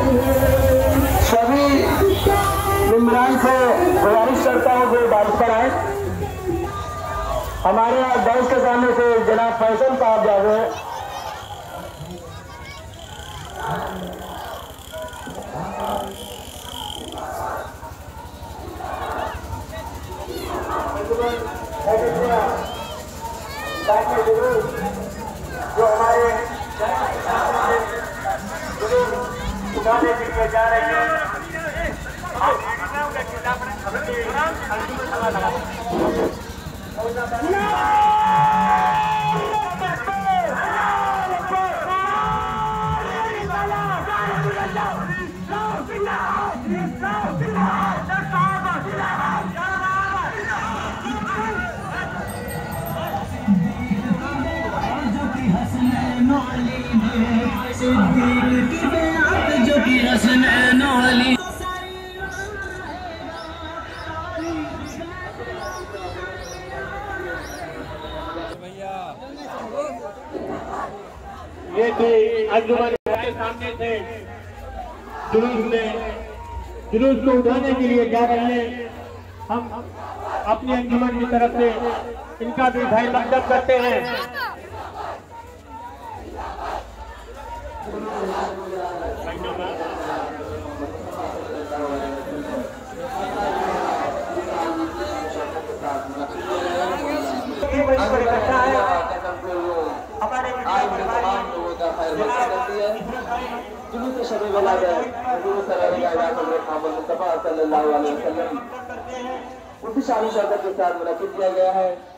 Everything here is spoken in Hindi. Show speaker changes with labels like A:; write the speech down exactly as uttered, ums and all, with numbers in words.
A: सभी मेंबरान से गुजारिश करता हूँ कि बारिश पर आए। हमारे यहाँ दस के सामने से जनाब फैसल साहब जा रहे हैं। जो हमारे उठाने के लिए जा रहे हैं
B: जो कि हसनैन अली
A: ये थे अंजुमन के सामने थे जुलूस में जुलूस को उठाने के लिए जा रहे हैं। हम अपनी अंजुमन की तरफ से इनका भी भाई मकदम करते हैं।
C: जुलूस शब विलादत हुजूर सल्लल्लाहु अलैहि वसल्लम उनकी शान शौकत के साथ मुनक़्क़िद किया गया है।